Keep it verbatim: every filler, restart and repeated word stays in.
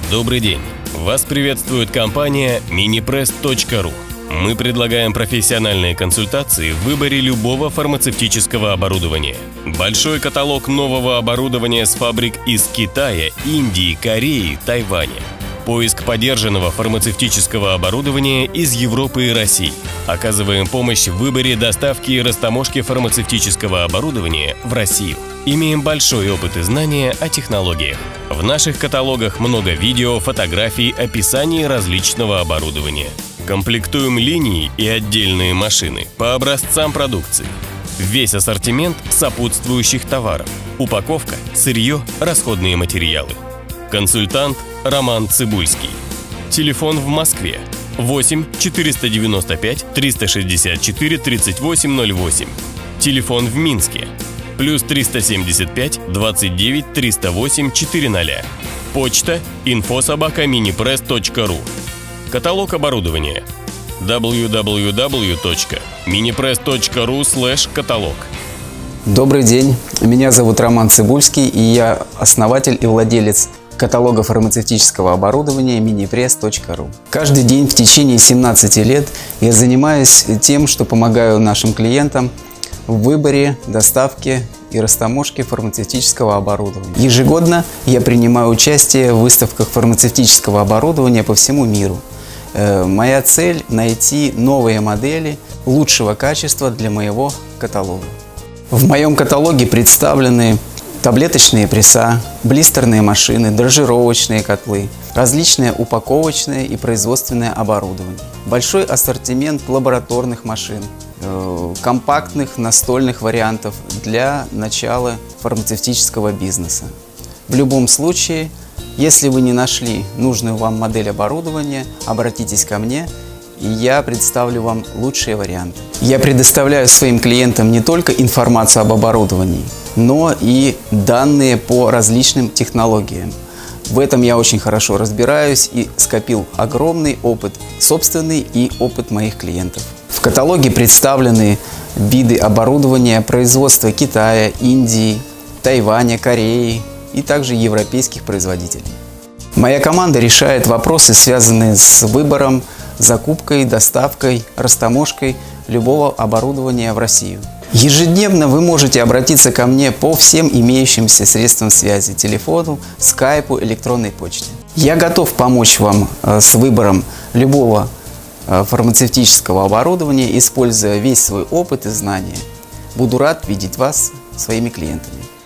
Добрый день! Вас приветствует компания Minipress точка ру. Мы предлагаем профессиональные консультации в выборе любого фармацевтического оборудования. Большой каталог нового оборудования с фабрик из Китая, Индии, Кореи, Тайваня. Поиск подержанного фармацевтического оборудования из Европы и России. Оказываем помощь в выборе доставки и растаможки фармацевтического оборудования в Россию. Имеем большой опыт и знания о технологиях. В наших каталогах много видео, фотографий, описаний различного оборудования. Комплектуем линии и отдельные машины по образцам продукции. Весь ассортимент сопутствующих товаров. Упаковка, сырье, расходные материалы. Консультант Роман Цыбульский. Телефон в Москве восемь четыреста девяносто пять триста шестьдесят четыре тридцать восемь ноль восемь. Телефон в Минске плюс триста семьдесят пять двадцать девять триста восемь четыреста. Почта инфо собака минипресс точка ру. Каталог оборудования дабл ю дабл ю дабл ю точка минипресс точка ру слэш каталог. Добрый день, меня зовут Роман Цыбульский, и я основатель и владелец каталога фармацевтического оборудования минипресс точка ру. Каждый день в течение семнадцати лет я занимаюсь тем, что помогаю нашим клиентам в выборе, доставке и растаможке фармацевтического оборудования. Ежегодно я принимаю участие в выставках фармацевтического оборудования по всему миру. Моя цель – найти новые модели лучшего качества для моего каталога. В моем каталоге представлены таблеточные пресса, блистерные машины, дрожжировочные котлы, различное упаковочное и производственное оборудование, большой ассортимент лабораторных машин, э, компактных настольных вариантов для начала фармацевтического бизнеса. В любом случае, если вы не нашли нужную вам модель оборудования, обратитесь ко мне, и я представлю вам лучшие варианты. Я предоставляю своим клиентам не только информацию об оборудовании, но и данные по различным технологиям. В этом я очень хорошо разбираюсь и скопил огромный опыт собственный и опыт моих клиентов. В каталоге представлены виды оборудования производства Китая, Индии, Тайваня, Кореи и также европейских производителей. Моя команда решает вопросы, связанные с выбором, закупкой, доставкой, растаможкой любого оборудования в Россию. Ежедневно вы можете обратиться ко мне по всем имеющимся средствам связи – телефону, скайпу, электронной почте. Я готов помочь вам с выбором любого фармацевтического оборудования, используя весь свой опыт и знания. Буду рад видеть вас своими клиентами.